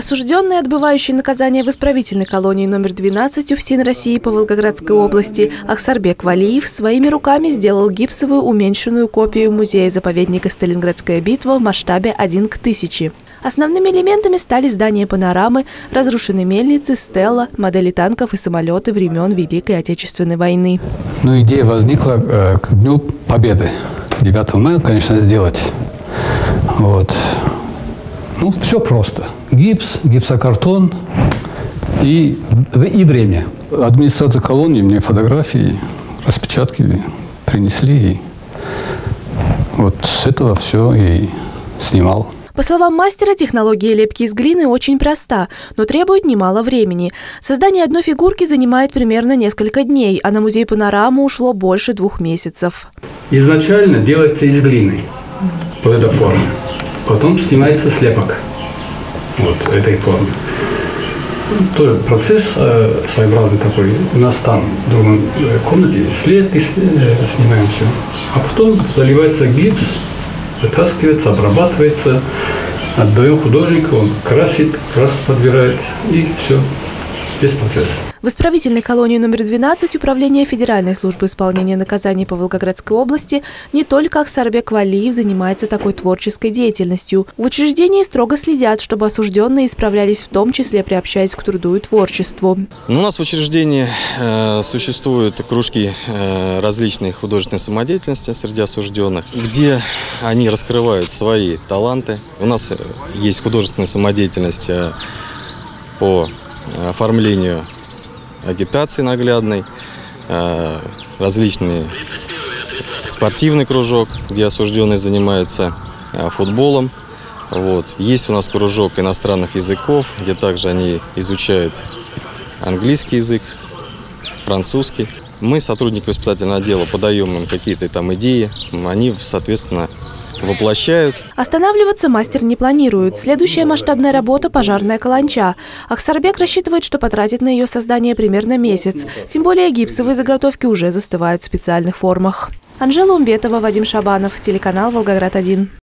Осужденный, отбывающий наказание в исправительной колонии номер 12 УФСИН России по Волгоградской области Ахсарбек Валиев своими руками сделал гипсовую уменьшенную копию музея-заповедника «Сталинградская битва» в масштабе 1 к 1000. Основными элементами стали здания панорамы, разрушенные мельницы, стела, модели танков и самолеты времен Великой Отечественной войны. Идея возникла к Дню Победы. 9 мая, конечно, сделать. Все просто. Гипс, гипсокартон и время. Администрация колонии мне фотографии, распечатки принесли. И с этого все и снимал. По словам мастера, технология лепки из глины очень проста, но требует немало времени. Создание одной фигурки занимает примерно несколько дней, а на музей панораму ушло больше 2 месяцев. Изначально делается из глины, по этой форме. Потом снимается слепок этой формы. Тоже процесс своеобразный такой. У нас там в другой комнате слепки снимаем все. А потом заливается гипс, вытаскивается, обрабатывается, отдаем художнику, он красит, краску подбирает, и все. Весь процесс. В исправительной колонии номер 12 Управления Федеральной службы исполнения наказаний по Волгоградской области не только Ахсарбек Валиев занимается такой творческой деятельностью. В учреждении строго следят, чтобы осужденные исправлялись, в том числе приобщаясь к труду и творчеству. У нас в учреждении существуют кружки различной художественной самодеятельности среди осужденных, где они раскрывают свои таланты. У нас есть художественная самодеятельность по оформлению агитации наглядной, различный спортивный кружок, где осужденные занимаются футболом. Есть у нас кружок иностранных языков, где также они изучают английский язык, французский. Мы, сотрудники воспитательного отдела, подаем им какие-то там идеи, они, соответственно, воплощают. Останавливаться мастер не планирует. Следующая масштабная работа – пожарная каланча. Ахсарбек рассчитывает, что потратит на ее создание примерно месяц. Тем более гипсовые заготовки уже застывают в специальных формах. Анжела Умбетова, Вадим Шабанов, телеканал «Волгоград-1».